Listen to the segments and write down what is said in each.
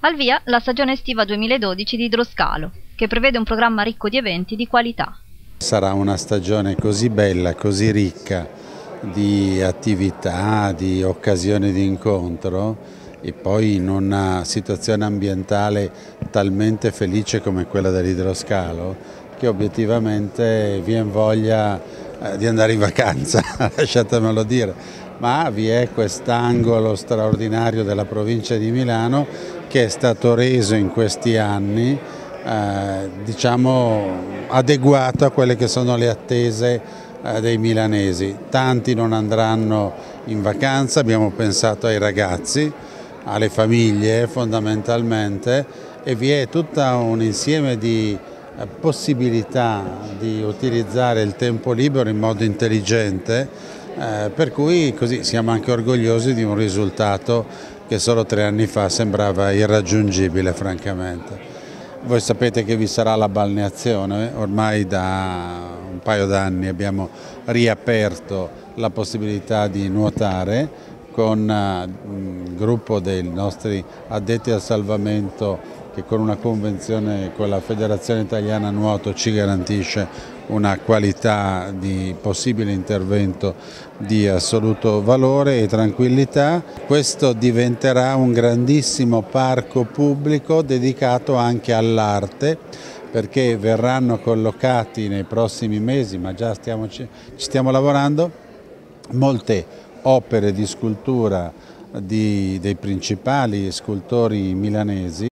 Al via la stagione estiva 2012 di Idroscalo, che prevede un programma ricco di eventi di qualità. Sarà una stagione così bella, così ricca di attività, di occasioni di incontro e poi in una situazione ambientale talmente felice come quella dell'Idroscalo che obiettivamente viene voglia di andare in vacanza, lasciatemelo dire, ma vi è quest'angolo straordinario della provincia di Milano che è stato reso in questi anni diciamo adeguato a quelle che sono le attese dei milanesi. Tanti non andranno in vacanza, abbiamo pensato ai ragazzi, alle famiglie fondamentalmente, e vi è tutto un insieme di possibilità di utilizzare il tempo libero in modo intelligente, per cui così siamo anche orgogliosi di un risultato che solo 3 anni fa sembrava irraggiungibile francamente. Voi sapete che vi sarà la balneazione, ormai da un paio d'anni abbiamo riaperto la possibilità di nuotare con un gruppo dei nostri addetti al salvamento che con una convenzione con la Federazione Italiana Nuoto ci garantisce una qualità di possibile intervento di assoluto valore e tranquillità. Questo diventerà un grandissimo parco pubblico dedicato anche all'arte, perché verranno collocati nei prossimi mesi, ma già ci stiamo lavorando, molte opere di scultura dei principali scultori milanesi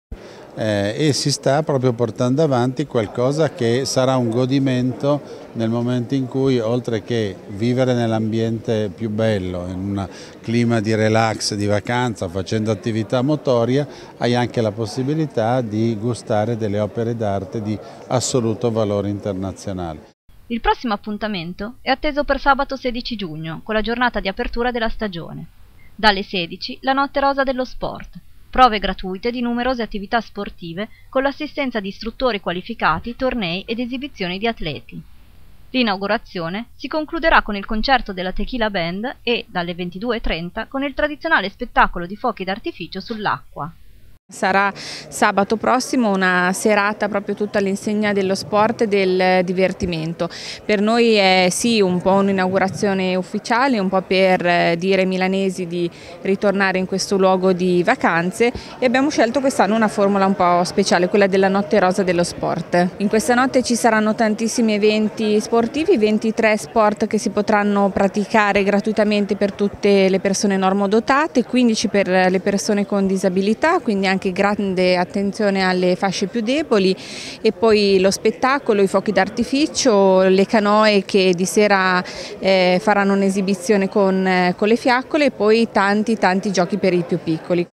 e si sta proprio portando avanti qualcosa che sarà un godimento nel momento in cui, oltre che vivere nell'ambiente più bello, in un clima di relax, di vacanza, facendo attività motoria, hai anche la possibilità di gustare delle opere d'arte di assoluto valore internazionale. Il prossimo appuntamento è atteso per sabato 16 giugno, con la giornata di apertura della stagione. Dalle 16 la Notte Rosa dello Sport, prove gratuite di numerose attività sportive con l'assistenza di istruttori qualificati, tornei ed esibizioni di atleti. L'inaugurazione si concluderà con il concerto della Tequila Band e, dalle 22:30, con il tradizionale spettacolo di fuochi d'artificio sull'acqua. Sarà sabato prossimo una serata proprio tutta all'insegna dello sport e del divertimento. Per noi è sì un po' un'inaugurazione ufficiale, un po' per dire ai milanesi di ritornare in questo luogo di vacanze, e abbiamo scelto quest'anno una formula un po' speciale, quella della Notte Rosa dello Sport. In questa notte ci saranno tantissimi eventi sportivi, 23 sport che si potranno praticare gratuitamente per tutte le persone normodotate, 15 per le persone con disabilità, quindi anche grande attenzione alle fasce più deboli, e poi lo spettacolo, i fuochi d'artificio, le canoe che di sera faranno un'esibizione con le fiaccole, e poi tanti giochi per i più piccoli.